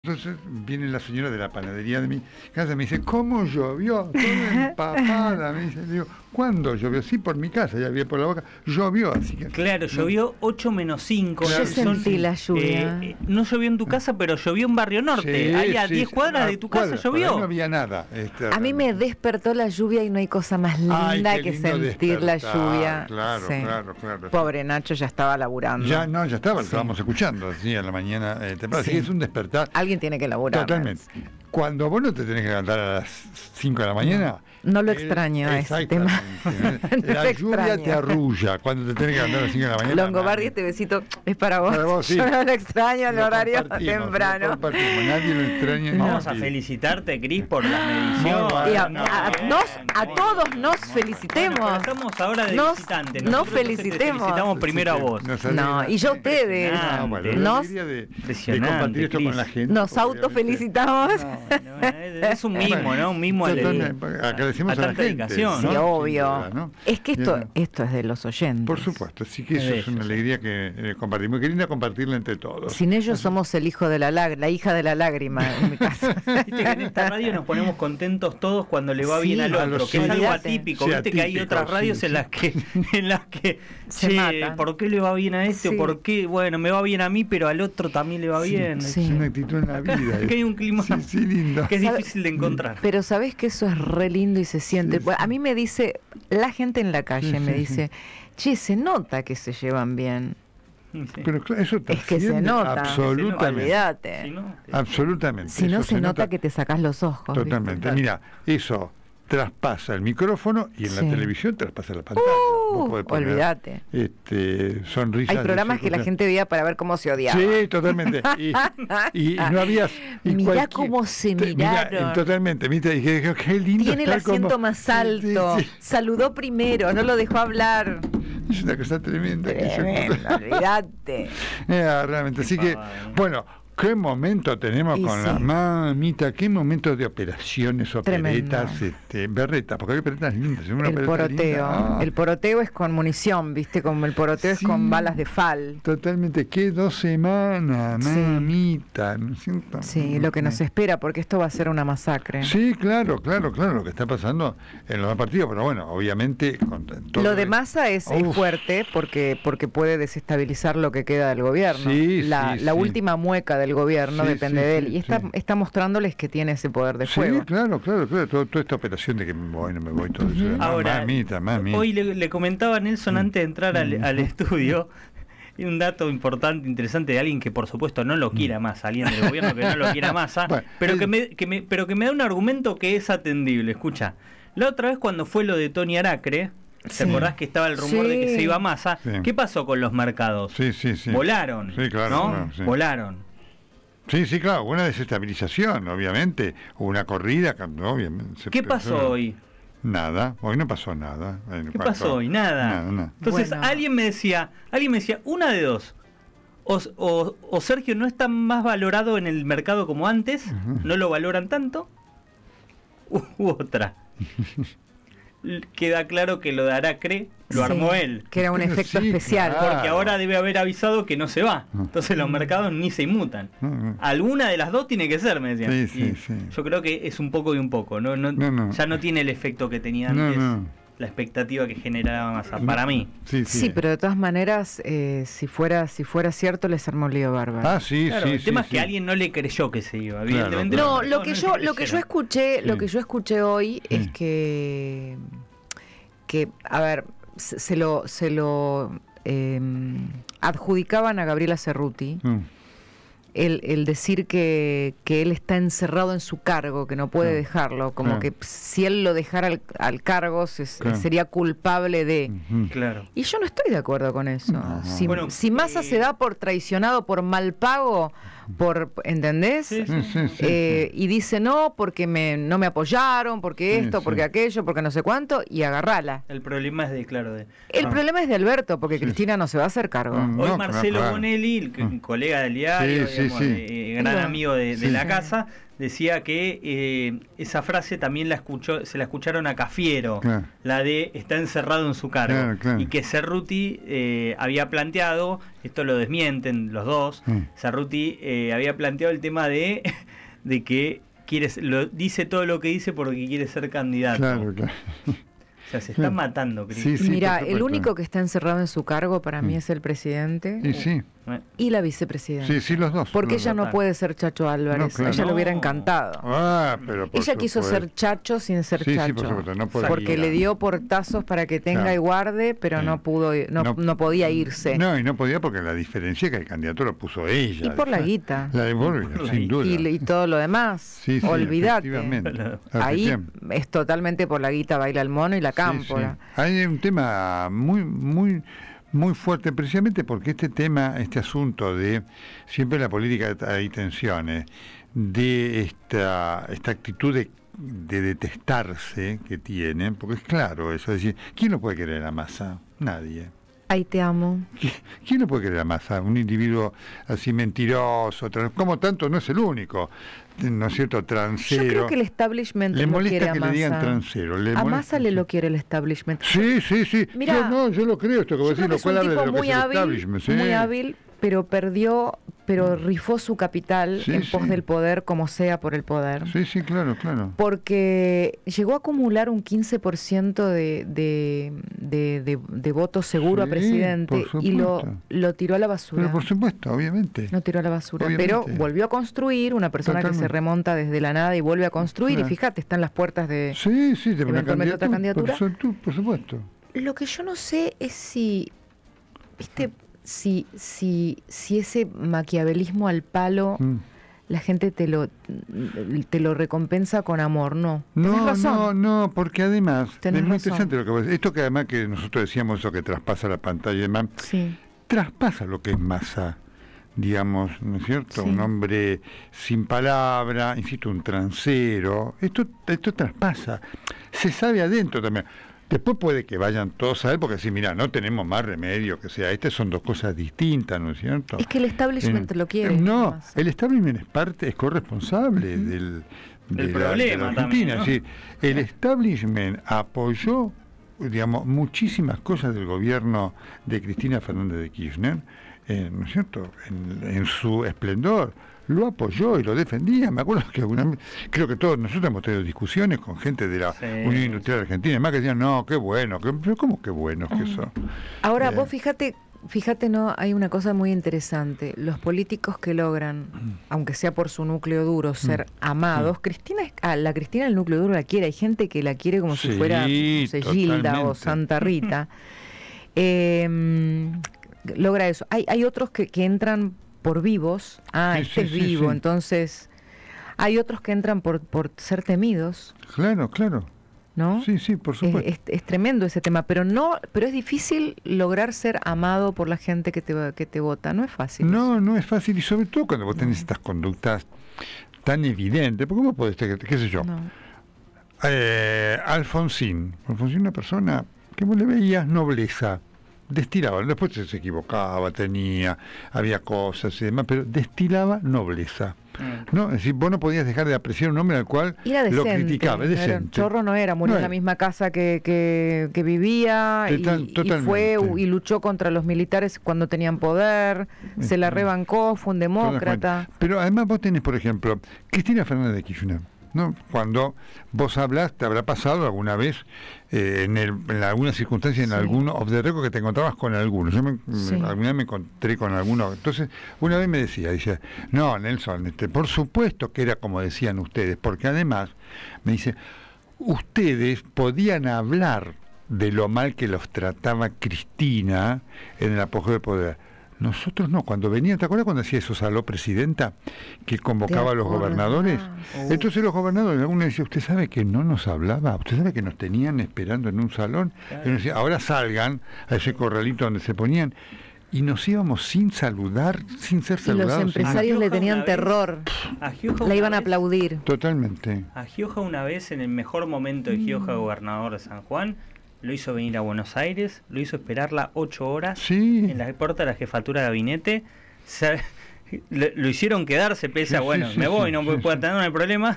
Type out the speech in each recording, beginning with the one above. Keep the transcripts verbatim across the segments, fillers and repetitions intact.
Entonces viene la señora de la panadería de mi casa y me dice, ¿cómo llovió? Toda empapada. Me dice, digo, ¿cuándo llovió? Sí, por mi casa, ya vi por la boca, llovió, así que... Claro, llovió ocho menos cinco. Yo sentí la lluvia. Eh, no llovió en tu casa, pero llovió en Barrio Norte. Sí, Ahí a sí, diez sí, cuadras a de tu cuadras, casa por ahí llovió. no había nada. Este, A mí me despertó la lluvia y no hay cosa más linda Ay, qué que lindo sentir la despertar, lluvia. Claro, Sí. claro, claro. Pobre Nacho ya estaba laburando. Ya, no, ya estaba, lo Sí. estábamos escuchando, así a la mañana. Eh, temprano. Así Sí. que es un despertar. Alguien tiene que laburar. Totalmente. Cuando vos no te tenés que levantar a las cinco de la mañana... No lo el- extraño a ese tema. exactamente. No La lo lluvia extraño. te arrulla cuando te tenés que levantar a las cinco de la mañana. Longobardi, este besito es para vos. Para vos, sí. Yo no lo extraño al Lo horario compartimos, temprano. lo compartimos. Nadie lo extraña. ni Vamos a nadie. felicitarte, Cris, por la medición. Muy Y a, bueno. a- Bien, nos, bien, a bien. todos nos Bueno, felicitemos. pero estamos ahora de Nos- visitantes. nos Nosotros te felicitemos. felicitamos primero a vos. Nos No, alegra. y yo a ustedes. Ah, bueno, la Nos- alegría de, de Impresionante, compartir esto con Cris. la gente. Nos porque obviamente- autofelicitamos. No, no, es un mimo, ¿no? Un mimo al Totalmente, agradecemos a a la tanta gente. dedicación, Sí, ¿no? Sin obvio. duda, ¿no? Es que esto, Bien. esto es de los oyentes. Por supuesto, así que Es eso de es una ellos, alegría que eh, compartimos. Qué linda compartirla entre todos. Sin ellos somos el hijo de la lágrima, la hija de la lágrima en mi casa. Viste que en esta radio nos ponemos contentos todos cuando le va Sí, bien al a otro, los que es algo olvídate. atípico. Sí, Viste que hay atípico, otras radios sí, en sí. las que, en las que Se che, matan. ¿por qué le va bien a este? Sí. ¿O por qué? Bueno, me va bien a mí, pero al otro también le va Sí, bien. sí. Es una actitud en la vida. Que hay un clima Sí, sí, lindo. que es ¿Sabe? difícil de encontrar. Pero sabés que eso es re lindo y se siente. Sí, Bueno, sí. a mí me dice, la gente en la calle Sí, me sí, dice, che, se nota que se llevan bien. Sí. Pero claro, eso Es que se trasciende nota. Absolutamente. Olvídate. Si no, Absolutamente. Si no Eso se, nota, que te sacás los ojos. ¿viste? Totalmente. Mira, eso traspasa el micrófono y en Sí. la televisión traspasa la pantalla. Uh, Vos podés poner, olvídate. Este, sonrisas. Hay programas de que la circunstancia. gente veía para ver cómo se odiaba. Sí, totalmente. Y, y no había. y Mirá cualquier- cómo se te- mirá, miraron. totalmente. Viste, dije, qué, qué lindo. Tiene el estar asiento como- más Sí, alto. sí, sí. Saludó primero, no lo dejó hablar. Es una cosa tremenda. que se- Tremendo, olvídate. Eh, realmente. Así que, bueno, qué momento tenemos Y con sí. la mamita, qué momento de operaciones, operetas, Tremendo. este, berretas, porque hay operetas lindas. una El opereta poroteo. linda, ah, El poroteo es con munición, ¿viste? Como el poroteo Sí. es con balas de fal. Totalmente, qué dos semanas, Sí. mamita, ¿no es cierto? Sí, lo que nos espera, porque esto va a ser una masacre. Sí, claro, claro, claro, lo que está pasando en los dos partidos, pero bueno, obviamente con todo Lo de Massa es, es Uf. fuerte porque porque puede desestabilizar lo que queda del gobierno. Sí, la, sí, la sí. última mueca del gobierno Sí, depende sí, de él. sí, Y está, sí. está mostrándoles que tiene ese poder de fuego. Sí, claro, claro, claro, todo- toda esta operación de que bueno, me voy todo eso. ma- Ahora, mamita, mamita. hoy le, le comentaba a Nelson antes de entrar al, al estudio y un dato importante, interesante de alguien que por supuesto no lo quiera más, alguien del gobierno que no lo quiera más, ¿ah? Bueno, pero, él- que me, que me, pero que me da un argumento que es atendible. Escucha, la otra vez cuando fue lo de Tony Aracre, ¿te Sí. acordás que estaba el rumor de que Sí. se iba a Massa? Sí. ¿Qué pasó con los mercados? Sí, sí, sí. Volaron, Sí, claro, ¿no? claro, sí. Volaron. Sí, sí, claro, una desestabilización, obviamente, una corrida, ¿no? Obviamente, se ¿Qué pensó- pasó hoy? Nada, hoy no pasó nada. En ¿Qué cuanto- pasó hoy? Nada. Nada, nada. Entonces Bueno. alguien me decía, alguien me decía, una de dos. O, o- o Sergio no está más valorado en el mercado como antes, Ujú. no lo valoran tanto, u, u otra. L- Queda claro que lo de Aracre lo Sí, armó él. Que era un Pero efecto sí, especial. claro. Porque ahora debe haber avisado que no se va. Entonces los mercados ni se inmutan. No, no. Alguna de las dos tiene que ser, me decían. Sí, sí, Y sí. Yo creo que es un poco y un poco. No, no, No, no. Ya no tiene el efecto que tenía No, antes. no. La expectativa que generaba Massa. Para mí. Sí, sí. Sí, pero de todas maneras, eh, si fuera si fuera cierto, les armó lío bárbaro. Ah, sí, Claro, sí. el sí, tema es sí. que alguien no le creyó que se iba. Claro, Evidentemente claro. No, los lo mercados que no yo le lo que yo creyeron. escuché, lo Sí. que yo escuché hoy Sí. es que que a ver, se, se lo se lo eh, adjudicaban a Gabriela Cerruti Mm. el, el decir que, que él está encerrado en su cargo, que no puede Claro. dejarlo, como Claro. que si él lo dejara al, al cargo se- Claro. sería culpable de... Ujú. Claro. Y yo no estoy de acuerdo con eso. No. Si, Bueno, si Massa eh, se da por traicionado, por mal pago, por, ¿entendés? Sí, Sí, sí, sí, Eh, sí. y dice no porque me, no me apoyaron, porque Sí, esto, sí. porque aquello, porque no sé cuánto, y agarrala. El problema es de, claro, de... El Ah. problema es de Alberto, porque Sí. Cristina no se va a hacer cargo. Mm. Hoy No, Marcelo claro. Bonelli, el que- Mm. colega del diario, Sí, sí, digamos, sí. eh, gran Claro. amigo de, de Sí. la casa, decía que eh, esa frase también la escuchó, se la escucharon a Cafiero, claro. La de está encerrado en su cargo, claro, claro. Y que Cerruti eh, había planteado, esto lo desmienten los dos, mm. Cerruti eh, había planteado el tema de, de que quiere, lo, dice todo lo que dice porque quiere ser candidato. Claro, claro. O sea, se están matando, sí, sí, mira, el único que está encerrado en su cargo para mm. mí es el presidente y, sí. y la vicepresidenta. Sí, sí, los dos. Porque los ella dos. no puede ser Chacho Álvarez, no, claro. ella no. le hubiera encantado. Ah, pero por ella quiso supuesto. ser Chacho sin ser sí, Chacho. Sí, por supuesto, no podía. Porque le dio portazos para que tenga claro. y guarde, pero sí. no pudo, no, no, no podía irse. No, y no podía porque la diferencia es que el candidato lo puso ella. Y por la guita. La de Bolivia, sin duda. Y, y todo lo demás. Sí, sí, olvídate. Ahí efectivamente. Es totalmente por la guita baila el mono y la cámpora. Sí, sí. Hay un tema muy, muy, muy fuerte, precisamente porque este tema, este asunto de siempre en la política hay tensiones, de esta, esta actitud de, de detestarse que tienen, porque es claro eso, es decir, ¿quién no puede querer a Massa? Nadie. Ahí te amo. ¿Quién no puede querer a Massa? Un individuo así mentiroso, como tanto no es el único, ¿no es cierto? Transero. Yo creo que el establishment le lo molesta quiere que a Massa. le digan transero. Le a Massa le lo quiere el establishment. Sí, sí, sí. Mirá, yo no, yo lo creo esto que vos decís, lo cual habla de lo que es el hábil, establishment. Sí. Muy hábil, pero perdió, pero rifó su capital sí, en pos sí. del poder, como sea por el poder. Sí, sí, claro, claro. Porque llegó a acumular un quince por ciento de, de, de, de, de votos seguro sí, a presidente y lo, lo tiró a la basura. Pero por supuesto, obviamente. Lo tiró a la basura. Obviamente. Pero volvió a construir, una persona Totalmente. que se remonta desde la nada y vuelve a construir. Claro. Y fíjate, están las puertas de sí, sí, de eventualmente otra candidatura. Por, por, por supuesto. Lo que yo no sé es si, viste, si, si, si ese maquiavelismo al palo, mm. la gente te lo, te lo recompensa con amor, ¿no? No, razón. no, no, porque además, Tenés es muy razón. interesante lo que vos decís. Esto que además que nosotros decíamos, eso que traspasa la pantalla y demás, sí. traspasa lo que es Massa, digamos, ¿no es cierto? Sí. Un hombre sin palabra, insisto, un transero. Esto, esto traspasa. Se sabe adentro también. Después puede que vayan todos a él, porque si mira, no tenemos más remedio que sea. Estas son dos cosas distintas, ¿no es cierto? Es que el establishment eh, lo quiere. No, más. el establishment es parte, es corresponsable uh-huh. del, de el la, problema de la Argentina. también, ¿no? Es decir, el establishment apoyó, digamos, muchísimas cosas del gobierno de Cristina Fernández de Kirchner, eh, ¿no es cierto?, en, en su esplendor. Lo apoyó y lo defendía. Me acuerdo que alguna vez, creo que todos nosotros hemos tenido discusiones con gente de la sí. Unión Industrial Argentina, más que decían, no, qué bueno, qué, pero ¿cómo qué bueno es que eso? Ahora, eh, vos fíjate, fíjate, no, hay una cosa muy interesante. Los políticos que logran, aunque sea por su núcleo duro, ser mm. amados, mm. Cristina, ah, la Cristina el núcleo duro la quiere, hay gente que la quiere como sí, si fuera no sé, Gilda o Santa Rita. eh, logra eso. Hay, hay otros que, que entran por vivos, ah, sí, este sí, es vivo, sí, sí. entonces hay otros que entran por, por ser temidos. Claro, claro. ¿No? Sí, sí, por supuesto. Es, es, es tremendo ese tema, pero no, pero es difícil lograr ser amado por la gente que te, que te vota, no es fácil. No, eso. no es fácil, y sobre todo cuando vos tenés estas conductas tan evidentes, porque vos podés, qué sé yo, no. eh, Alfonsín, Alfonsín una persona que vos le veías nobleza, destilaba, después se equivocaba, tenía, había cosas y demás, pero destilaba nobleza. Mm. ¿No? Es decir, vos no podías dejar de apreciar un hombre al cual decente, lo criticaba. Es decente. Era, chorro no era, murió no en la misma casa que, que, que vivía y, y fue y luchó contra los militares cuando tenían poder, es, se la rebancó, fue un demócrata. Pero además vos tenés, por ejemplo, Cristina Fernández de Kirchner, ¿no? Cuando vos hablas, te habrá pasado alguna vez eh, en, el, en alguna circunstancia, en sí. alguno off the record, que te encontrabas con algunos. Yo me, sí. me, alguna vez me encontré con alguno. Entonces, una vez me decía, dice, no, Nelson, este, por supuesto que era como decían ustedes, porque además, me dice, ustedes podían hablar de lo mal que los trataba Cristina en el apogeo del poder. Nosotros no, cuando venía, ¿te acuerdas cuando hacía eso Saló presidenta? Que convocaba a los gobernadores. Uh. Entonces los gobernadores, algunos decían, usted sabe que no nos hablaba, usted sabe que nos tenían esperando en un salón. Claro. Y nos decía, ahora salgan a ese corralito donde se ponían. Y nos íbamos sin saludar, sin ser saludados. Y los empresarios le tenían terror. A Gioja la iban a vez, aplaudir. Totalmente. A Gioja una vez, en el mejor momento de Gioja, gobernador de San Juan, lo hizo venir a Buenos Aires, lo hizo esperarla ocho horas sí. en la puerta de la jefatura de gabinete. Se, Le, lo hicieron quedarse, pese a, sí, bueno, sí, me sí, voy, no sí, puedo atender, no hay problema.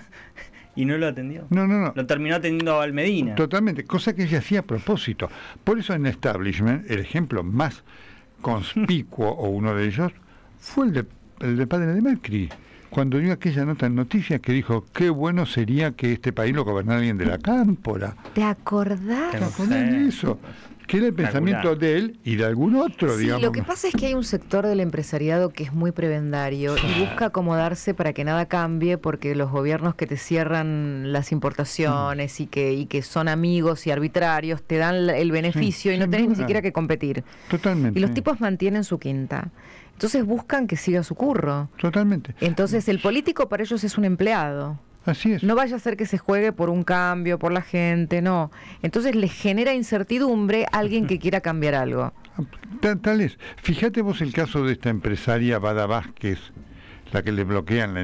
Y no lo atendió. No, no, no. Lo terminó atendiendo a Valmedina. Totalmente, cosa que ella hacía a propósito. Por eso en Establishment, el ejemplo más conspicuo, o uno de ellos, fue el de, el de padre de Macri. Cuando dio aquella nota en Noticias que dijo, qué bueno sería que este país lo gobernara alguien de la cámpora. ¿Te acordás? ¿Te acordás de eso? Que era el pensamiento de él y de algún otro, sí, digamos. Lo que pasa es que hay un sector del empresariado que es muy prebendario y busca acomodarse para que nada cambie, porque los gobiernos que te cierran las importaciones mm. y que y que son amigos y arbitrarios te dan el beneficio sí, y no tenés duda. Ni siquiera que competir. Totalmente. Y los tipos mantienen su quinta. Entonces buscan que siga su curro. Totalmente. Entonces el político para ellos es un empleado. Así es. No vaya a ser que se juegue por un cambio, por la gente, no. Entonces les genera incertidumbre a alguien que quiera cambiar algo. Tal, tal es. Fíjate vos el caso de esta empresaria Bada Vázquez, la que le bloquean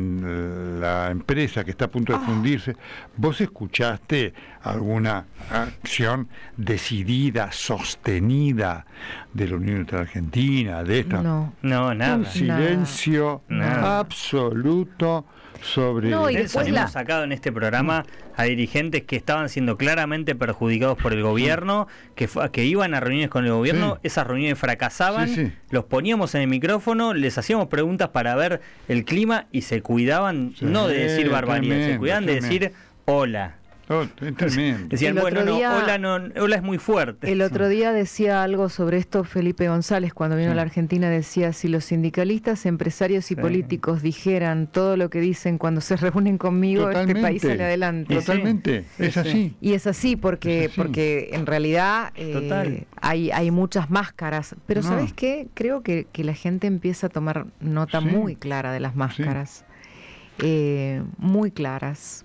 la, la empresa que está a punto de oh. fundirse. ¿Vos escuchaste alguna acción decidida, sostenida de la Unión Europea Argentina, de esta? No, no, nada. Un silencio nada. absoluto. Sobre no, y después hemos la... sacado en este programa a dirigentes que estaban siendo claramente perjudicados por el gobierno, que, que iban a reuniones con el gobierno, sí. esas reuniones fracasaban, sí, sí. los poníamos en el micrófono, les hacíamos preguntas para ver el clima y se cuidaban, sí, no de decir barbaridades, se cuidaban de decir hola. Oh, es tremendo. Decían, el bueno, día, no, hola, no, hola es muy fuerte. El otro día decía algo sobre esto Felipe González, cuando vino sí. a la Argentina, decía, si los sindicalistas, empresarios y sí. políticos dijeran todo lo que dicen cuando se reúnen conmigo, totalmente. Este país sale adelante. Totalmente, sí. es así. Y es así porque, es así. porque en realidad eh, hay, hay muchas máscaras. Pero no. ¿sabes qué? Creo que, que la gente empieza a tomar nota sí. muy clara de las máscaras. Sí. Eh, muy claras.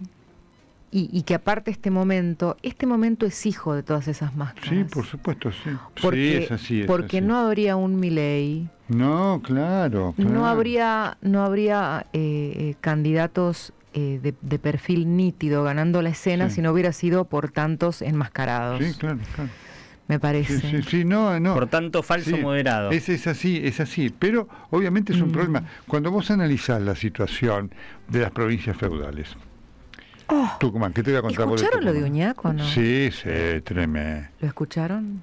Y, y que aparte este momento, este momento es hijo de todas esas máscaras. Sí, por supuesto, sí. Porque, sí, es así, es porque así. no habría un Milei. No, claro. claro. No habría, no habría eh, candidatos eh, de, de perfil nítido ganando la escena sí. si no hubiera sido por tantos enmascarados. Sí, claro, claro. Me parece. Sí, sí, sí, no, no. Por tanto, falso sí, moderado. Es, es así, es así. Pero obviamente es un mm. problema. Cuando vos analizás la situación de las provincias feudales. Oh, Tucumán, ¿qué te voy a contar? ¿Escucharon lo de Uñac o no? Sí, sí, tremendo. ¿Lo escucharon?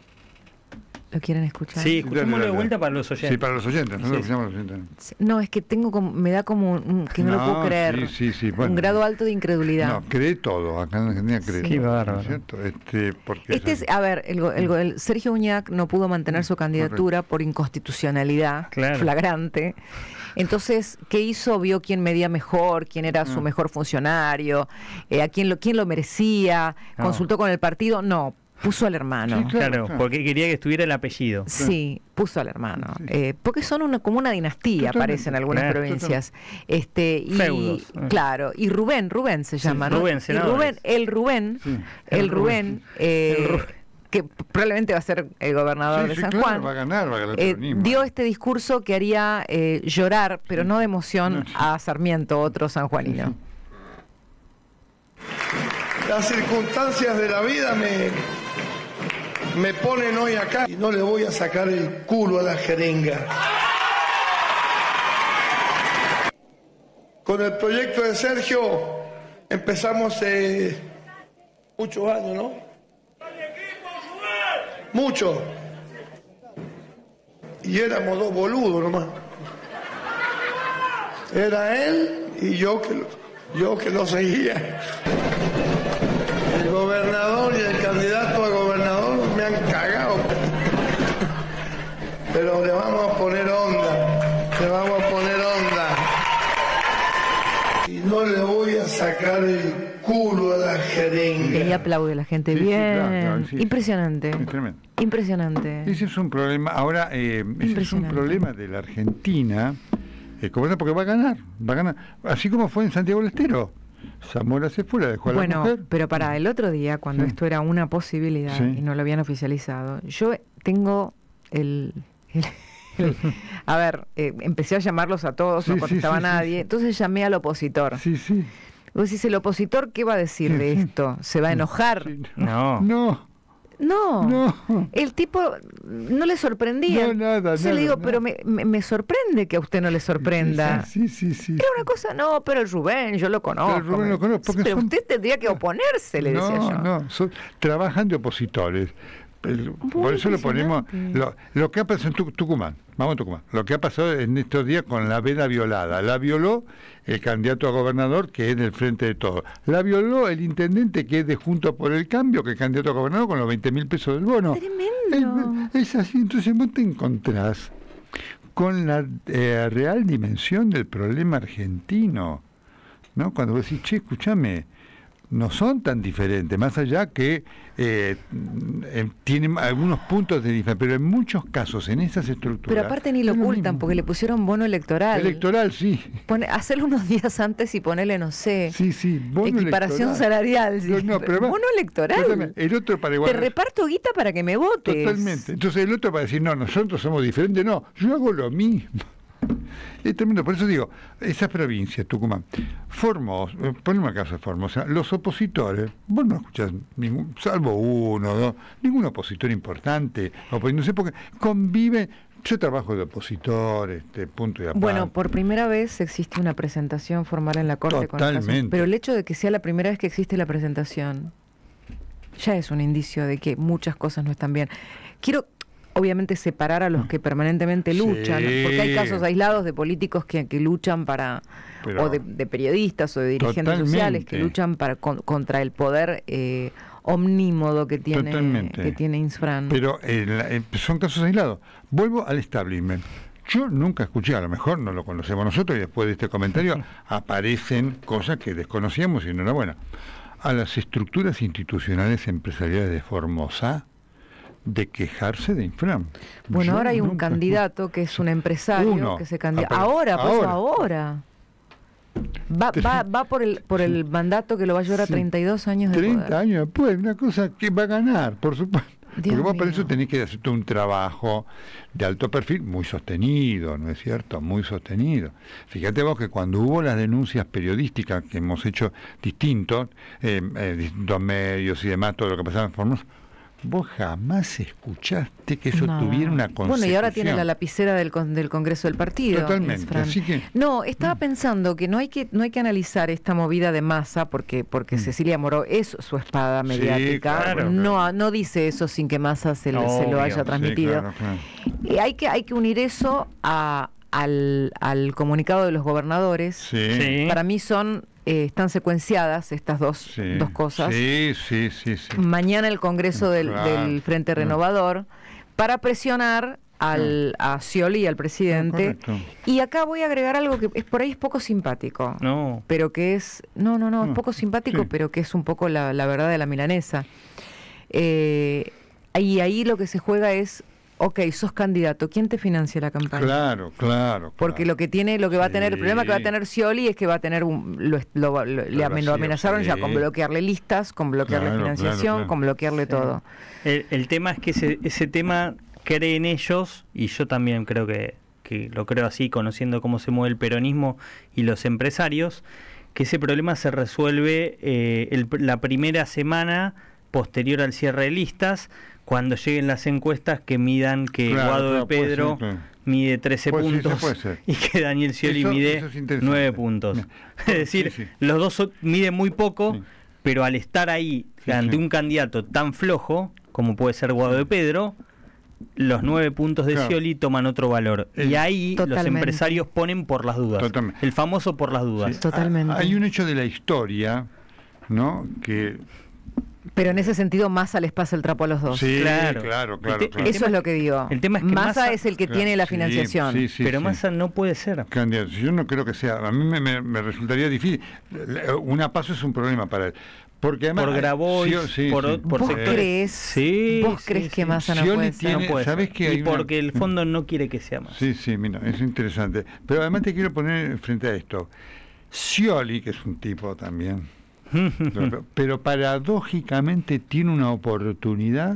¿Lo quieren escuchar? Sí, escuchémoslo de vuelta para los oyentes. Sí, para los oyentes, no sí. lo escuchamos los oyentes. No, es que tengo como, me da como un, que no, no lo puedo creer. Sí, sí, sí, bueno, un grado alto de incredulidad. No, cree todo, acá en Argentina cree sí, todo. Bárbaro. ¿Cierto? Este, porque este es, a ver, el, el, el Sergio Uñac no pudo mantener su candidatura Correcto. por inconstitucionalidad claro. flagrante. Entonces, ¿qué hizo? Vio quién medía mejor, quién era su mejor funcionario, eh, a quién lo, quién lo merecía, no. consultó con el partido, no. Puso al hermano. Sí, claro, claro, porque quería que estuviera el apellido. Sí, puso al hermano. Sí. Eh, porque son una, como una dinastía, parece en algunas claro, provincias. Este, y, Feudos. Claro, y Rubén, Rubén se llama, sí, ¿no? Rubén, y Rubén, el Rubén, sí. el, el Rubén, Rubén eh, el Rubén. que probablemente va a ser el gobernador sí, de sí, San claro, Juan, va a ganar, va a ganar eh, dio este discurso que haría eh, llorar, pero sí. no de emoción, no, sí. a Sarmiento, otro sanjuanino. Sí, sí. Las circunstancias de la vida me... me ponen hoy acá y no le voy a sacar el culo a la jeringa. Con el proyecto de Sergio empezamos eh, muchos años, ¿no? Muchos. Y éramos dos boludos nomás. Era él y yo que lo, yo que lo seguía. El gobernador y el candidato a gobernador me han cagado. Pero le vamos a poner onda. Le vamos a poner onda. Y no le voy a sacar el culo a la jeringa. Y aplaude la gente. Sí, bien. Sí, claro, claro, sí, Impresionante. Sí, tremendo. Impresionante. Ese es un problema. Ahora, eh, ese es un problema de la Argentina. Eh, porque va a ganar. Va a ganar. Así como fue en Santiago del Estero. Zamora se fue, la dejó a la bueno, mujer. Pero para el otro día, cuando sí. esto era una posibilidad sí. y no lo habían oficializado, yo tengo el... el, el a ver, eh, empecé a llamarlos a todos, sí, no contestaba sí, sí, nadie, sí. entonces llamé al opositor. Sí, sí. Vos decís, ¿el opositor qué va a decir sí, de sí. esto? ¿Se va a enojar? Sí, no. No. No, no, el tipo no le sorprendía. No, nada, Entonces nada, le digo, nada. pero me, me, me sorprende que a usted no le sorprenda. Sí, sí, sí. sí Era una cosa, no, pero el Rubén, yo lo conozco. Pero Rubén lo conozco, porque pero son- usted tendría que oponerse, le no, decía yo. No, son- trabajan de opositores. El- por eso lo ponemos. Lo, lo que ha pasado en Tuc- Tucumán, vamos a Tucumán. Lo que ha pasado en estos días con la veda violada. La violó el candidato a gobernador, que es del Frente de Todos. La violó el intendente, que es de Juntos por el Cambio, que es candidato a gobernador con los veinte mil pesos del bono. Tremendo. Es, es así. Entonces vos te encontrás con la eh, real dimensión del problema argentino, ¿no? Cuando vos decís, che, escúchame, no son tan diferentes, más allá que eh, eh, tienen algunos puntos de diferencia, pero en muchos casos, en esas estructuras... Pero aparte ni lo es lo ocultan, mismo. porque le pusieron bono electoral. Electoral, sí. Pone, hacerlo unos días antes y ponerle, no sé, Sí, sí, bono equiparación electoral. salarial. No, sí. no, pero además- bono electoral. Totalmente. El otro para Te igual... reparto guita para que me votes. Totalmente. Entonces el otro para decir, no, nosotros somos diferentes, no, yo hago lo mismo. Es tremendo, por eso digo, esas provincias, Tucumán, Formosa, eh, ponemos el caso de Formosa, los opositores, vos no escuchás ningún, salvo uno, dos, ningún opositor importante, opo- no sé por qué, conviven, yo trabajo de opositor, este, punto y aparte. Bueno, por primera vez existe una presentación formal en la Corte con el caso. Totalmente. Pero el hecho de que sea la primera vez que existe la presentación ya es un indicio de que muchas cosas no están bien. Quiero, obviamente, separar a los que permanentemente Sí. luchan, porque hay casos aislados de políticos que, que luchan para, Pero- o de, de periodistas o de dirigentes Totalmente. sociales que luchan para con- contra el poder eh, omnímodo que tiene, Totalmente. que tiene Insfran. Pero eh, la- eh, son casos aislados. Vuelvo al establishment. Yo nunca escuché, a lo mejor no lo conocemos nosotros y después de este comentario aparecen cosas que desconocíamos y enhorabuena. A las estructuras institucionales empresariales de Formosa de quejarse de Infram. Bueno, Yo ahora hay un nunca candidato que es un empresario Uno. que se candida. Ah, pero Ahora, por eso ahora. ahora. Va, va, va por el por el mandato que lo va a llevar a Sí. treinta y dos años de treinta poder. años después, una cosa que va a ganar, por supuesto. Dios Porque vos para mío. eso tenés que hacer un trabajo de alto perfil, muy sostenido, ¿no es cierto? Muy sostenido. Fíjate vos que cuando hubo las denuncias periodísticas que hemos hecho distintos, eh, eh, distintos medios y demás, todo lo que pasaba en Formosa, vos jamás escuchaste que eso Nada. tuviera una consecución. Bueno, y ahora tiene la lapicera del, con- del Congreso del Partido. Totalmente, Insfran. así que- No, estaba pensando que no hay que no hay que analizar esta movida de masa porque porque Cecilia Moró es su espada Sí, mediática. claro, no claro. no dice eso sin que Massa se, lo- se lo Obvio, haya sí, transmitido. Sí, claro, claro. Y hay que hay que unir eso a, al, al comunicado de los gobernadores. Sí, Sí. Para mí son eh, están secuenciadas estas dos, sí, dos cosas. Sí, sí, sí, sí. Mañana el Congreso del, Claro. del Frente Renovador para presionar al, a Scioli y al presidente. Correcto. Y acá voy a agregar algo que es por ahí es poco simpático. No. Pero que es, no, no, no, es No, poco simpático, sí. pero que es un poco la, la verdad de la milanesa. Eh, y ahí lo que se juega es, ok, sos candidato, ¿quién te financia la campaña? Claro, claro. Porque claro. lo que tiene, lo que va a tener, el problema que va a Sí. tener Scioli es que va a tener un, lo, lo- lo- le amen- lo vacío, amenazaron ya sí. con bloquearle listas, con bloquearle Claro, financiación, claro, claro. con bloquearle todo. El, el tema es que ese, ese tema cree en ellos, y yo también creo que, que lo creo así, conociendo cómo se mueve el peronismo y los empresarios, que ese problema se resuelve eh, el- la primera semana posterior al cierre de listas, cuando lleguen las encuestas que midan que Claro, Guado claro, de puede Pedro ser, claro. mide trece Puede ser, puntos puede ser. y que Daniel Scioli Eso- mide eso es interesante. nueve puntos. Bien. Es decir, Sí, sí. los dos son- miden muy poco, Sí. pero al estar ahí Sí, ante sí. un candidato tan flojo como puede ser Guado de Pedro, los nueve puntos de Claro. Scioli toman otro valor. El- y ahí los Totalmente. empresarios ponen por las dudas. Totalmente. El famoso por las dudas. Sí. Totalmente. Ah, Hay un hecho de la historia, ¿no? Que Pero en ese sentido Massa les pasa el trapo a los dos. sí, Claro. claro, claro, El te- claro. Eso tema es lo es que digo. el tema es que Massa Massa- es el que Claro, tiene la sí, financiación. sí, sí, pero sí. Massa no puede ser. Candidato, yo no creo que sea, a mí me, me- me resultaría difícil. Una paso es un problema para él. Porque además, Por Grabois, sí, sí, por, sí. por ¿Vos sectores. crees? Sí, ¿Vos sí, crees sí. que Massa no Scioli puede ser? tiene- No puede ¿sabés ser. que hay y una- porque el fondo no quiere que sea más. Sí, sí, mira, es interesante. Pero además te quiero poner frente a esto. Scioli, que es un tipo también, pero paradójicamente tiene una oportunidad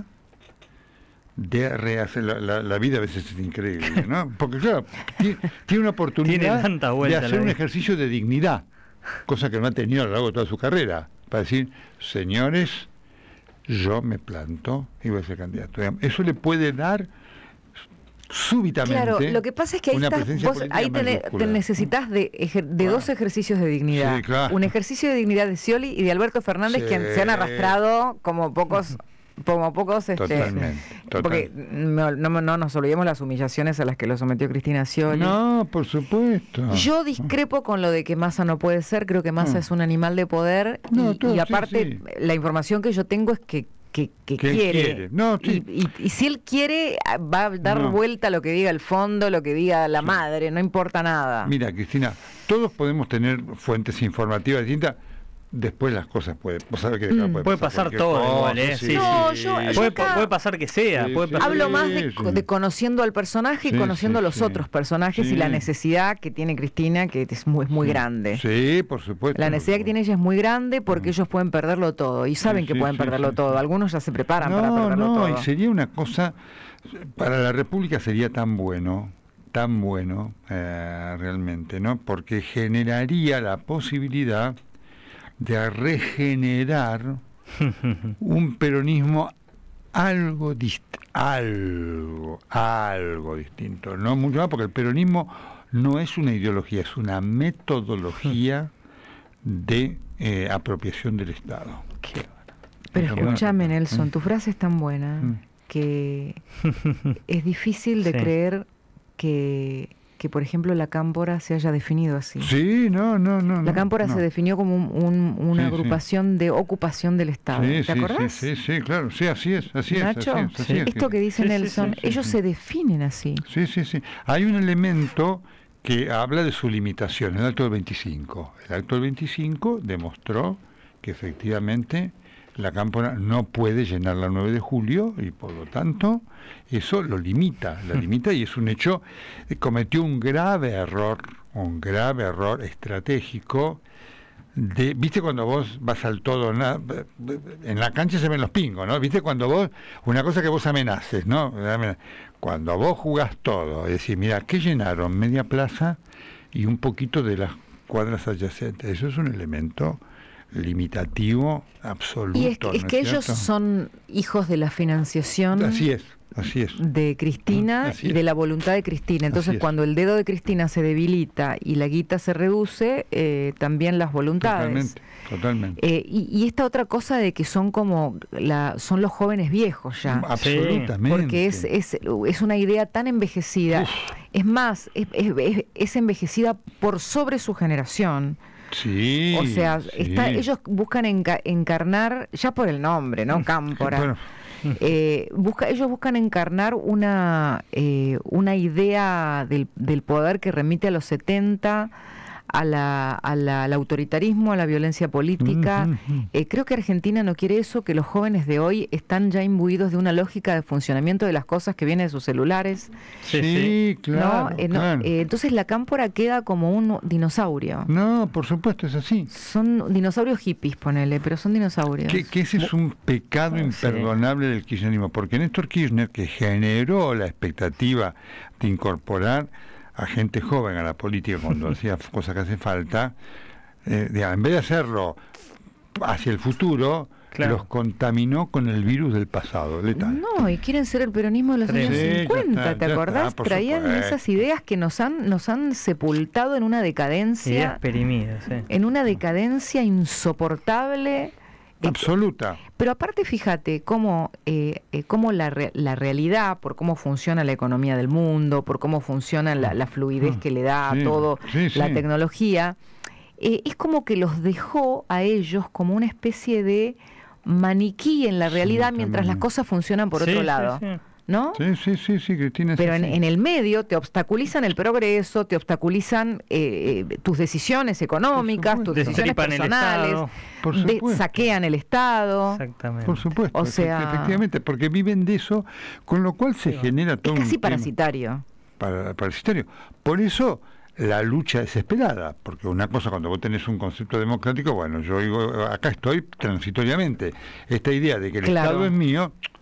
de rehacer la, la- la vida. A veces es increíble, ¿no? Porque claro, tiene, tiene una oportunidad Tiene tanta de vuelta la hacer un vida. ejercicio de dignidad, cosa que no ha tenido a lo largo de toda su carrera, para decir, señores, yo me planto y voy a ser candidato. Eso le puede dar súbitamente. Claro, lo que pasa es que ahí, estás, vos, ahí te, te necesitas de, ejer, de claro. dos ejercicios de dignidad. Sí, claro. Un ejercicio de dignidad de Scioli y de Alberto Fernández, sí. quien se han arrastrado como pocos... como pocos este totalmente, porque no, no, no nos olvidemos las humillaciones a las que lo sometió Cristina Scioli. No, por supuesto. Yo discrepo con lo de que Massa no puede ser, creo que Massa no. es un animal de poder no, y, todo, y aparte sí, sí. la información que yo tengo es que que, que quiere, quiere. No, sí. y, y, y si él quiere va a dar no. vuelta a lo que diga el fondo, lo que diga la sí. madre, no importa nada. Mira, Cristina, todos podemos tener fuentes informativas distintas. Después las cosas pueden, vos sabés que mm. puede, puede pasar, pasar todo cosa, igual, ¿eh? Sí, no, sí, yo, sí. yo Puede, acá, puede pasar que sea. Sí, puede sí, pasar hablo que más de, sí. de conociendo al personaje sí, y conociendo sí, los sí. otros personajes sí. y la necesidad que tiene Cristina, que es muy, es muy sí. grande. Sí, por supuesto. La necesidad que tiene ella es muy grande porque mm. ellos pueden perderlo todo y saben sí, que pueden sí, perderlo sí, todo. Sí. Algunos ya se preparan no, para perderlo no, todo. No, y sería una cosa, para la República sería tan bueno, tan bueno eh, realmente, ¿no? Porque generaría la posibilidad de regenerar un peronismo algo dist algo algo distinto, no mucho más, porque el peronismo no es una ideología, es una metodología de eh, apropiación del Estado. Pero escúchame, Nelson, tu frase es tan buena que es difícil de sí. creer que que por ejemplo la Cámpora se haya definido así. Sí, no, no, no. La Cámpora no. se definió como un, un, una sí, agrupación sí. de ocupación del Estado. Sí, ¿Te sí, acordás? Sí, sí, sí, claro, sí, así es, así Nacho, es. Así es, así sí. es. Esto que dice sí, Nelson, sí, sí, ellos sí. se definen así. Sí, sí, sí. Hay un elemento que habla de su limitación, el acto del veinticinco. El acto del veinticinco demostró que efectivamente la Cámpora no puede llenar la nueve de julio y por lo tanto eso lo limita, la limita y es un hecho, eh, cometió un grave error, un grave error estratégico de, viste cuando vos vas al todo, na, en la cancha se ven los pingos, ¿no? Viste cuando vos, una cosa que vos amenaces, ¿no? Cuando vos jugás todo, es decir, mira, ¿qué llenaron? Media plaza y un poquito de las cuadras adyacentes, eso es un elemento limitativo absoluto. Y es que, es ¿no que es ellos cierto? son hijos de la financiación así es, así es. de Cristina así y es. de la voluntad de Cristina. Entonces cuando el dedo de Cristina se debilita y la guita se reduce, eh, también las voluntades. Totalmente, totalmente. Eh, y, y esta otra cosa de que son como la, son los jóvenes viejos ya. Absolutamente. Porque es, es, es una idea tan envejecida. Uf. Es más, es, es, es envejecida por sobre su generación. Sí, o sea, sí. Está, ellos buscan enca encarnar, ya por el nombre, ¿no? Cámpora. Bueno. Eh, busca, ellos buscan encarnar una, eh, una idea del, del poder que remite a los setenta, a la, a la, al autoritarismo, a la violencia política. Uh-huh. eh, creo que Argentina no quiere eso, que los jóvenes de hoy están ya imbuidos de una lógica de funcionamiento de las cosas que vienen de sus celulares. Sí, sí, claro. ¿no? Eh, no, claro. Eh, entonces la Cámpora queda como un dinosaurio. No, por supuesto, es así. Son dinosaurios hippies, ponele, pero son dinosaurios. Que, que ese es un pecado imperdonable sí. del kirchnerismo, porque Néstor Kirchner, que generó la expectativa de incorporar a gente joven a la política cuando hacía cosas que hace falta, eh, digamos, en vez de hacerlo hacia el futuro, claro. los contaminó con el virus del pasado, letal. No, y quieren ser el peronismo de los sí, años cincuenta, está, ¿te acordás? Está, Traían supuesto. esas ideas que nos han, nos han sepultado en una decadencia. Ideas perimidas, sí. En una decadencia insoportable. Absoluta. Pero aparte, fíjate cómo, eh, eh, cómo la, re la realidad, por cómo funciona la economía del mundo, por cómo funciona la, la fluidez que le da sí, a todo sí, la sí. tecnología, eh, es como que los dejó a ellos como una especie de maniquí en la realidad sí, mientras las cosas funcionan por sí, otro sí, lado. Sí. ¿No? Sí, sí, sí, sí, Cristina. Pero sí, en, sí. en el medio te obstaculizan el progreso, te obstaculizan eh, eh, tus decisiones económicas, tus decisiones personales, el de, saquean el Estado. Exactamente. Por supuesto, o sea, efectivamente, porque viven de eso, con lo cual se sí, genera todo es casi un parasitario. Para, parasitario. Por eso la lucha desesperada, porque una cosa cuando vos tenés un concepto democrático, bueno, yo digo, acá estoy transitoriamente, esta idea de que el claro. Estado es mío,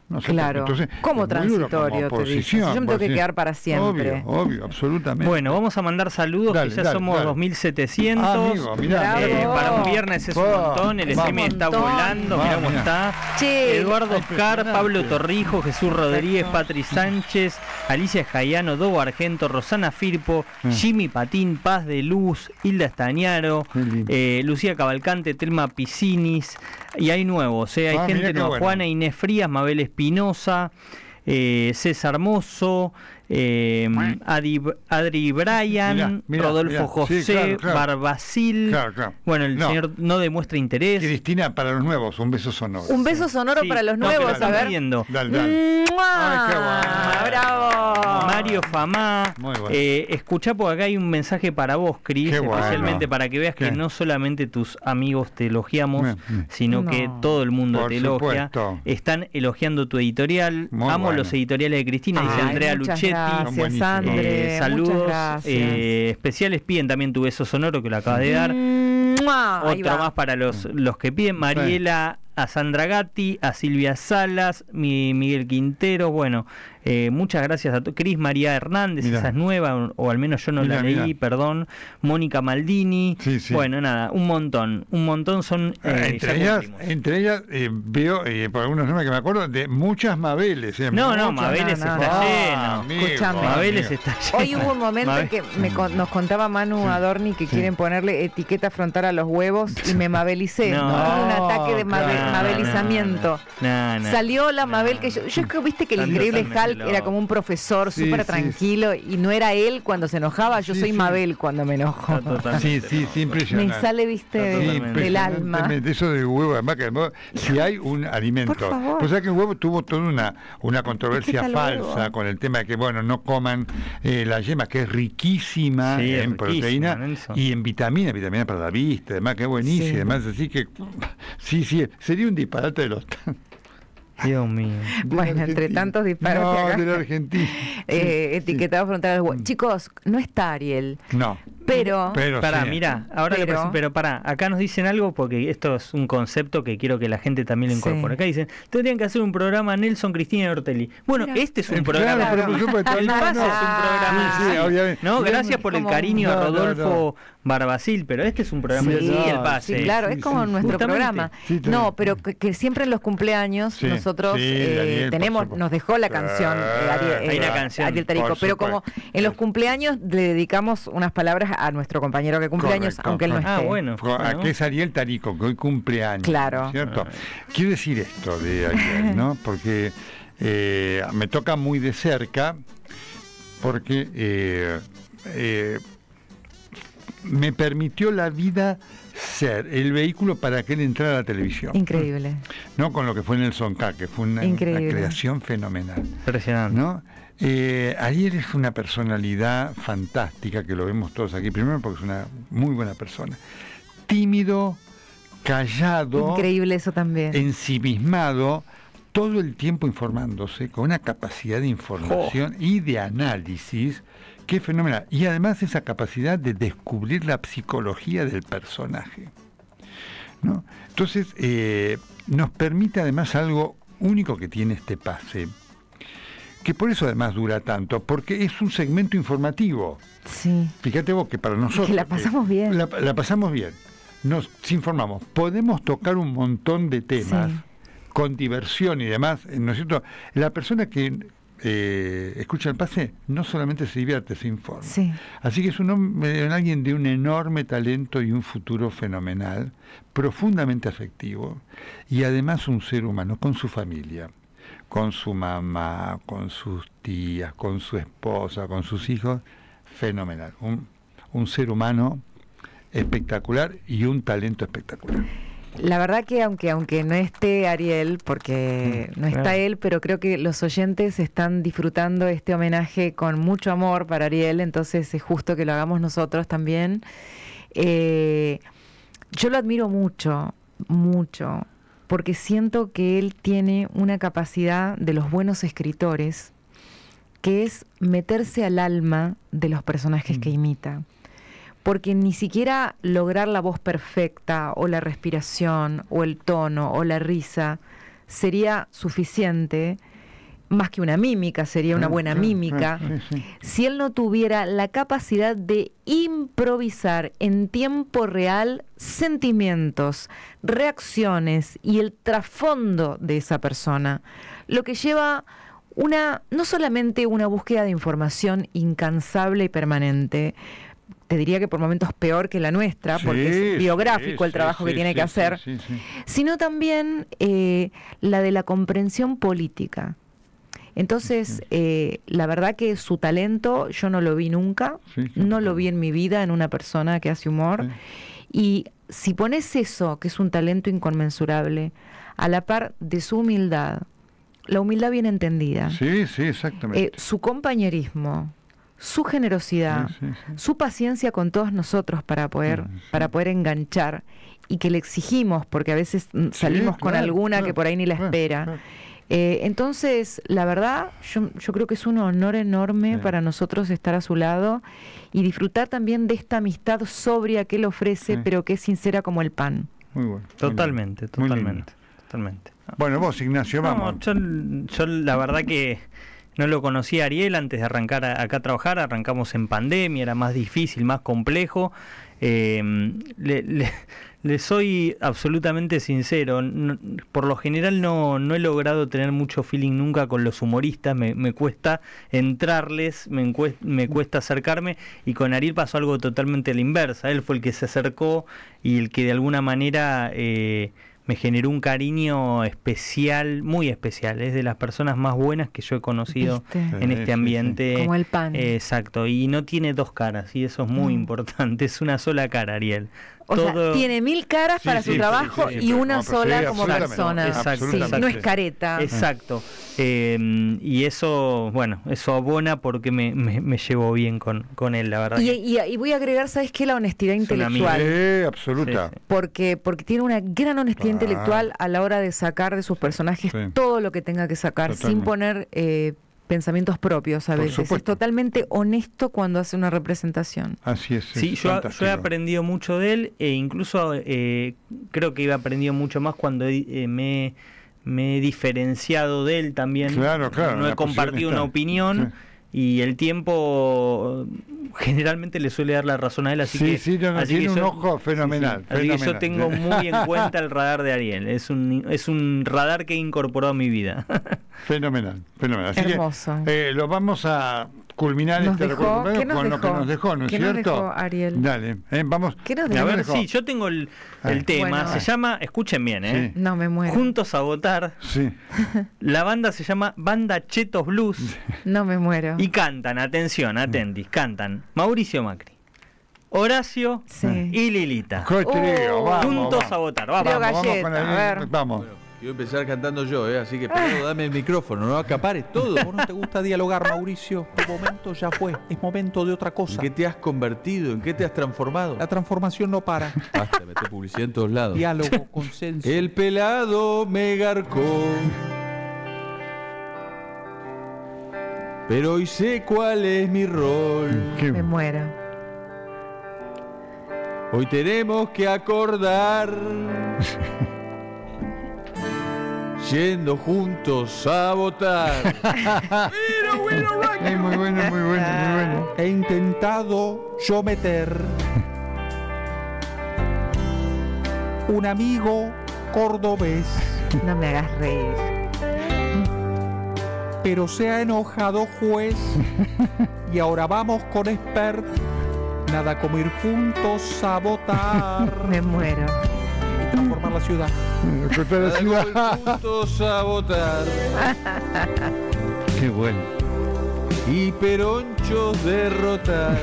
No sé, claro, entonces, como transitorio, como te dicen. Yo me tengo que quedar para siempre. Obvio, obvio, absolutamente. Bueno, vamos a mandar saludos, dale, que ya dale, somos dale. dos mil setecientos. Ah, amigo, mirá, eh, Bravo. para un viernes es un Va, montón, el va. streaming está Un montón. volando, Va, mirá cómo mirá. está. Che, Eduardo Oscar, impresionante. Pablo Torrijo, Jesús Rodríguez, Patri Sánchez, Alicia Jaiano, Dobo Argento, Rosana Firpo, Mm. Jimmy Patín, Paz de Luz, Hilda Estañaro, Qué lindo. eh, Lucía Cavalcante, Telma Piscinis, y hay nuevos, eh, hay Ah, mirá gente qué nueva, bueno. Juana Inés Frías, Mabel Espinosa, eh, César Mozo, eh, Adi, Adri Bryan, Mirá, mirá, Rodolfo mirá. José, Sí, claro, claro. Barbacil. Claro, claro. Bueno, el No. señor no demuestra interés. Cristina, para los nuevos, un beso sonoro. un beso sonoro Sí, para los no, que nuevos, lo están a ver. pidiendo. Dale, dale. ¡Mua! Ay, qué bueno. ¡Bravo! Mario Famá, Muy bueno. eh, escuchá porque acá hay un mensaje para vos, Cris, Qué bueno. especialmente para que veas que ¿Qué? no solamente tus amigos te elogiamos, Bien, bien. sino No. que todo el mundo Por te elogia. supuesto. Están elogiando tu editorial. Muy Amo bueno. los editoriales de Cristina, dice Ay, Andrea muchas Luchetti. Son gracias, buenísimos. André. Eh, saludos Muchas gracias. eh, especiales, piden también tu beso sonoro que lo acabas de dar. ¡Mua! Ahí Otro va. más para los, los que piden. Mariela, a Sandra Gatti, a Silvia Salas, mi, Miguel Quintero. Bueno, eh, muchas gracias a todos. Cris María Hernández, Mirá. esa es nueva, o, o al menos yo no Mirá, la leí, mirá. perdón. Mónica Maldini. Sí, sí. Bueno, nada, un montón. Un montón son. Eh, eh, entre, ya ellas, cumplimos. entre ellas eh, veo, eh, por algunos nombres que me acuerdo, de muchas Mabeles. Eh, No, no, muchas- Mabeles no, no, está no. lleno. amigo, Escuchame. Mabeles amigo. está lleno. Hoy hubo un momento en Mabel- que me con- nos contaba Manu Adorni que quieren ponerle etiqueta frontal a los huevos y me mabelicé. No. Tuve un ataque de mabe- claro, mabelizamiento. No, no. Salió la No, Mabel que yo, yo es que viste que el Están increíble totalmente Hulk era como un profesor Sí, súper sí. tranquilo y no era él cuando se enojaba, yo Sí, soy sí. Mabel cuando me enojo. Está totalmente Sí, sí, sí, Me impresionante. sale, viste, Está de- totalmente. del alma. Impresionantemente. Eso del huevo, además que además, si hay un alimento. Por favor. Pues sabes que el huevo tuvo toda una, una controversia Es que está el falsa huevo. con el tema de que, bueno, no coman eh, la yema, que es riquísima Sí, es en riquísima, proteína Nelson. y en vitamina, vitamina para la vista, además que es buenísima, Sí. además así que, sí, sí, sería un disparate de los... Dios mío. de Bueno, la entre Argentina. tantos disparates No, acá. de la Argentina. Eh, Sí, etiquetado frontal a los huevos. Chicos, no está Ariel, sí. No, pero, pero Pará, sí. mira, ahora Pero- le parece, pero pará, acá nos dicen algo porque esto es un concepto que quiero que la gente también lo Sí. incorpore. Acá dicen, tendrían que hacer un programa Nelson, Cristina y Ortelli. Bueno, Mira. este es un Eh, programa. claro, pero por supuesto, El no, pase no. es un programa. Sí, sí, obviamente. No, Mirá, gracias por el como- cariño a No, no, Rodolfo Barbacil, pero este es un programa Sí, de sí, el pase. sí, claro, Sí, es como sí, nuestro justamente. programa. Sí, está No, bien. pero que, que siempre en los cumpleaños Sí, nosotros sí, eh, Daniel, por tenemos, supuesto. nos dejó la canción eh, Ariel, Hay una eh, canción, Ariel Tarico, por pero como supuesto. en los cumpleaños le dedicamos unas palabras a nuestro compañero que cumpleaños, Correcto, aunque él no esté. Ah, bueno. Fue- bueno. Aquí es Ariel Tarico, que hoy cumple años. Claro. ¿Cierto? Quiero decir esto de Ariel, ¿no? Porque eh, me toca muy de cerca, porque eh, eh, me permitió la vida ser el vehículo para que él entrara a la televisión. Increíble. ¿No? Con lo que fue Nelson K, que fue una, una Increíble. creación fenomenal. Impresionante. ¿No? Eh, Ariel es una personalidad fantástica, que lo vemos todos aquí, primero porque es una muy buena persona. Tímido, callado, Increíble eso también. ensimismado, todo el tiempo informándose, con una capacidad de información y de análisis que es fenomenal. Y además esa capacidad de descubrir la psicología del personaje, ¿no? Entonces, eh, nos permite además algo único que tiene este pase, que por eso además dura tanto, porque es un segmento informativo. Sí. Fíjate vos que para nosotros... que la pasamos eh, bien. La, la pasamos bien. Nos informamos. Podemos tocar un montón de temas Sí. con diversión y demás, ¿no es cierto? La persona que eh, escucha el pase no solamente se divierte, se informa. Sí. Así que es un hombre, alguien de un enorme talento y un futuro fenomenal, profundamente afectivo, y además un ser humano con su familia, con su mamá, con sus tías, con su esposa, con sus hijos, fenomenal. Un, un ser humano espectacular y un talento espectacular. La verdad que aunque aunque no esté Ariel, porque no está claro. él, pero creo que los oyentes están disfrutando este homenaje con mucho amor para Ariel, entonces es justo que lo hagamos nosotros también. Eh, yo lo admiro mucho, mucho, porque siento que él tiene una capacidad de los buenos escritores, que es meterse al alma de los personajes que imita. Porque ni siquiera lograr la voz perfecta, o la respiración, o el tono, o la risa, sería suficiente, más que una mímica, sería una buena mímica, sí, sí. si él no tuviera la capacidad de improvisar en tiempo real sentimientos, reacciones y el trasfondo de esa persona, lo que lleva una, no solamente una búsqueda de información incansable y permanente, te diría que por momentos peor que la nuestra, Sí, porque es biográfico sí, el trabajo sí, que sí, tiene sí, que hacer, sí, sí, sí. sino también eh, la de la comprensión política. Entonces, eh, la verdad que su talento yo no lo vi nunca, Sí, sí, no sí. lo vi en mi vida en una persona que hace humor. Sí. Y si pones eso, que es un talento inconmensurable, a la par de su humildad, la humildad bien entendida, Sí, sí, exactamente. eh, su compañerismo, su generosidad, Sí, sí, sí. su paciencia con todos nosotros para poder, Sí, sí. para poder enganchar, y que le exigimos, porque a veces mm, salimos Sí, con claro, alguna claro, que por ahí ni la claro, espera. claro. Eh, entonces, la verdad, yo, yo creo que es un honor enorme Sí. para nosotros estar a su lado y disfrutar también de esta amistad sobria que él ofrece, Sí. pero que es sincera como el pan. Muy bueno. Totalmente, Muy lindo. totalmente, totalmente. Bueno, vos, Ignacio, No, vamos. yo, yo la verdad que no lo conocía a Ariel antes de arrancar a- acá a trabajar. Arrancamos en pandemia, era más difícil, más complejo. Eh, le, le- le soy absolutamente sincero. No- por lo general no, no he logrado tener mucho feeling nunca con los humoristas. Me, me cuesta entrarles, me, encue- me cuesta acercarme. Y con Ariel pasó algo totalmente a la inversa. Él fue el que se acercó y el que de alguna manera... Eh, me generó un cariño especial, muy especial. Es de las personas más buenas que yo he conocido ¿Viste? en Sí, este sí, ambiente. Como el pan. Eh, exacto, y no tiene dos caras, y eso es muy Mm. importante. Es una sola cara, Ariel. O Todo- sea, tiene mil caras Sí, para sí, su sí, trabajo sí, sí, y pero una no, pero sola sí, como absolutamente, persona. exacto, Sí, exacto. no es careta. Exacto. Eh, y eso, bueno, eso abona porque me, me, me llevo bien con, con él, la verdad. Y, que- y- y voy a agregar, ¿sabes qué? La honestidad Es un amigo. intelectual. Sí, absoluta. Sí, sí. Porque, porque tiene una gran honestidad Ah. intelectual a la hora de sacar de sus personajes Sí. todo lo que tenga que sacar, sin Totalmente. poner eh, pensamientos propios a Por veces. Es supuesto. totalmente honesto cuando hace una representación. Así es. Sí, es yo, fantástico. yo he aprendido mucho de él e incluso eh, creo que he aprendido mucho más cuando eh, me, me he diferenciado de él también. Claro, claro, No he la compartido posición una está. opinión Sí. y el tiempo generalmente le suele dar la razón a él, así Sí, que, sí, no, no, así tiene que un yo- ojo fenomenal, sí, sí. Así que yo fenomenal. tengo muy en cuenta el radar de Ariel. Es un, es un radar que he incorporado a mi vida. Fenomenal, fenomenal. Así Hermoso. que eh, lo vamos a culminar Nos este dejó- recuerdo ¿qué nos con lo que dejó? nos dejó, ¿no es ¿Qué nos cierto? dejó, Ariel? Dale, eh, vamos. ¿Qué nos A dejó? ver, dejó? sí, yo tengo el, el Ah. tema. Bueno. Se llama, escuchen bien, ¿eh? Sí. No me muero. Juntos a votar. Sí. La banda se llama Banda Chetos Blues No me muero. y cantan, atención, atentis, cantan Mauricio Macri, Horacio Sí. y Lilita. Qué trío, Oh. vamos, Juntos vamos. a votar, vamos. Creo Vamos, vamos Galleta, con a Ariel, ver. Vamos. Quiero empezar cantando yo, ¿eh? Así que Pelado, dame el micrófono, no acapares todo. ¿Vos no te gusta dialogar, Mauricio? Tu momento ya fue. Es momento de otra ¿En cosa. qué te has convertido? ¿En qué te has transformado? La transformación no para. Basta, mete publicidad en todos lados. Diálogo, consenso. El pelado me garcó. Pero hoy sé cuál es mi rol. Qué- Me muero. Hoy tenemos que acordar. Yendo juntos a votar. Eh, muy bueno, muy bueno, muy bueno. He intentado yo meter un amigo cordobés, No me hagas reír. pero se ha enojado juez y ahora vamos con expert. Nada como ir juntos a votar Me muero. y transformar la ciudad. Cortar la Voy ciudad. juntos a votar. Qué bueno. Y peronchos derrotar.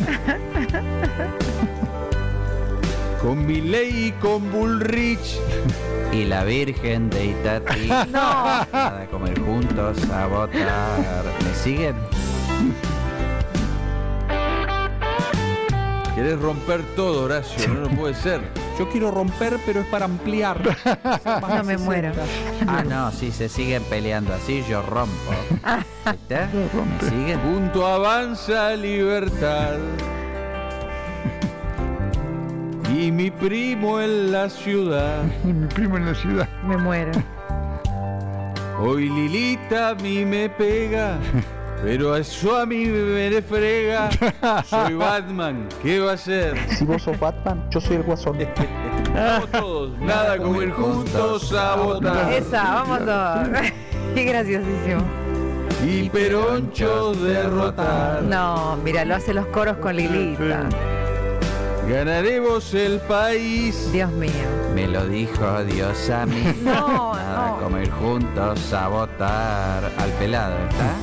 Con Milei y con Bullrich. Y la Virgen de Itati. No. Nada como ir juntos a votar. ¿Me siguen? Querés romper todo, Horacio, no, no puede ser. Yo quiero romper, pero es para ampliar. No me muero. Ah, no, si se siguen peleando así, yo rompo. Ahí está. ¿Me siguen? Junto avanza libertad. Y mi primo en la ciudad. Mi primo en la ciudad. Me muero. Hoy Lilita a mí me pega, pero eso a mí me le frega. Soy Batman, ¿qué va a hacer? Si vos sos Batman, yo soy el Guasón. Vamos todos, nada como ir juntos a votar. Esa, vamos todos. Qué graciosísimo. Y Peroncho derrotar. No, mira, lo hace los coros con Lilita. Ganaremos el país. Dios mío. Me lo dijo Dios a mí. No, Nada no. como ir juntos a votar. Al pelado,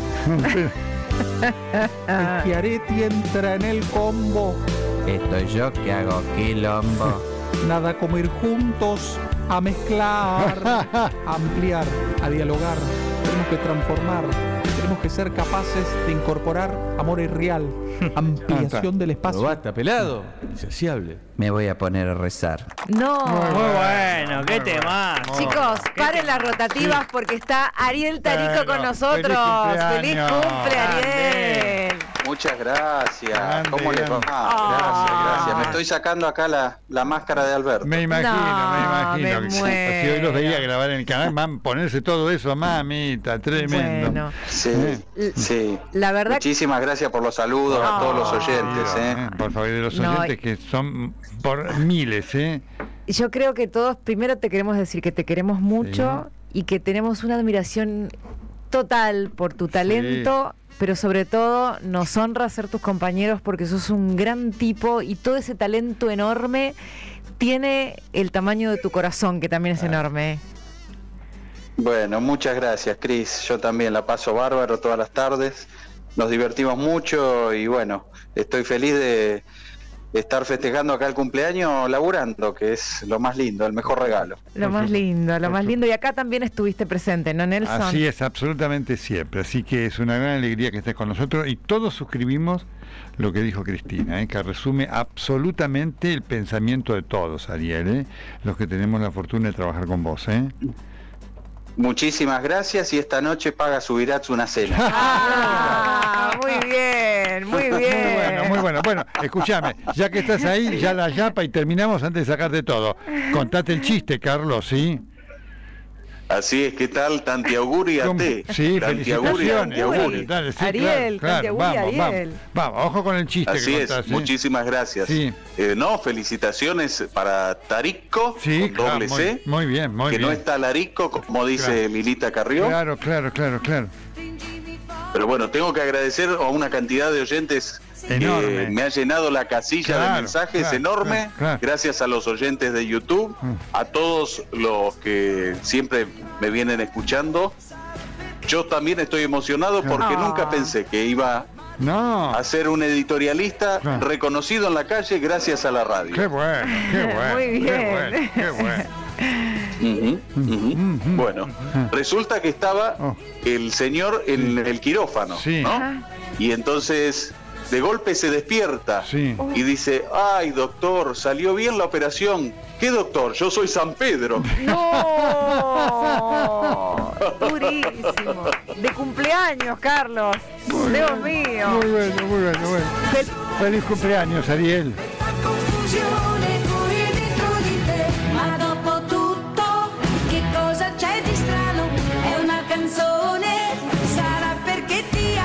¿está? El Chiaretti entra en el combo. Estoy yo que hago quilombo. Nada como ir juntos a mezclar, a ampliar, a dialogar. Tenemos que transformar. Tenemos que ser capaces de incorporar amor irreal, ampliación del Pero espacio. basta, pelado. Insaciable. Me voy a poner a rezar. No. Muy bueno, qué tema. Chicos, paren las rotativas porque está Ariel Tarico Bueno, con nosotros. feliz ¡Feliz cumpleaños. cumple, Ariel! Muchas gracias. Grande, ¿Cómo les va? grande. Gracias, Ah. gracias. Me estoy sacando acá la, la máscara de Alberto. Me imagino, No, me imagino. me que si- muero. si hoy los veía grabar en el canal, van a ponerse todo eso, mamita, tremendo. Bueno, Sí, sí. la verdad que Muchísimas gracias por los saludos a todos los oyentes. ¿eh? Eh, Por favor, de los No, oyentes que son por miles, ¿eh? yo creo que todos primero te queremos decir que te queremos mucho y que tenemos una admiración total por tu talento, pero sobre todo nos honra ser tus compañeros porque sos un gran tipo y todo ese talento enorme tiene el tamaño de tu corazón, que también es enorme. Bueno, muchas gracias, Cris. Yo también la paso bárbaro todas las tardes. Nos divertimos mucho y bueno, estoy feliz de estar festejando acá el cumpleaños laburando, que es lo más lindo, el mejor regalo. Lo más lindo, lo más lindo. Y acá también estuviste presente, ¿no, Nelson? Así es, absolutamente siempre. Así que es una gran alegría que estés con nosotros y todos suscribimos lo que dijo Cristina, ¿eh? Que resume absolutamente el pensamiento de todos, Ariel, ¿eh? Los que tenemos la fortuna de trabajar con vos, ¿eh? Muchísimas gracias y esta noche paga Subirats una cena. Ah, muy bien, muy bien. Muy bueno, muy bueno. Bueno, escúchame, ya que estás ahí, ya la yapa y terminamos antes de sacarte todo. Contate el chiste, Carlos, ¿sí? Así es, ¿qué tal? Tanti auguri a ¿Cómo? te. Sí, Tanti auguri, tanti felicitaciones. auguri. Dale, sí, Ariel, claro, tanti claro. auguri, Vamos, Ariel. vamos, vamos, ojo con el chiste Así que es, contás, ¿eh? muchísimas gracias. Sí. Eh, no, felicitaciones para Tarico, Sí, con claro, doble muy, C, muy bien, muy que bien. no está Larico, como dice Claro. Lilita Carrió. Claro, claro, claro, claro. Pero bueno, tengo que agradecer a una cantidad de oyentes Enorme. que me ha llenado la casilla Claro, de mensajes claro, enorme. claro, claro. Gracias a los oyentes de YouTube, Mm. a todos los que siempre me vienen escuchando. Yo también estoy emocionado porque Ah. nunca pensé que iba No, a ser un editorialista Claro. reconocido en la calle gracias a la radio. qué bueno, qué bueno. Muy bien. Qué bueno, qué bueno. Ujú, ujú. Ujú. Bueno, resulta que estaba Oh. el señor en el quirófano, Sí. ¿no? Y entonces de golpe se despierta Sí. y dice, ay doctor, salió bien la operación. ¿Qué doctor? Yo soy San Pedro. ¡No! Durísimo. De cumpleaños, Carlos. Dios mío. Muy bueno, muy bueno, bueno. Fel- Feliz cumpleaños, Ariel.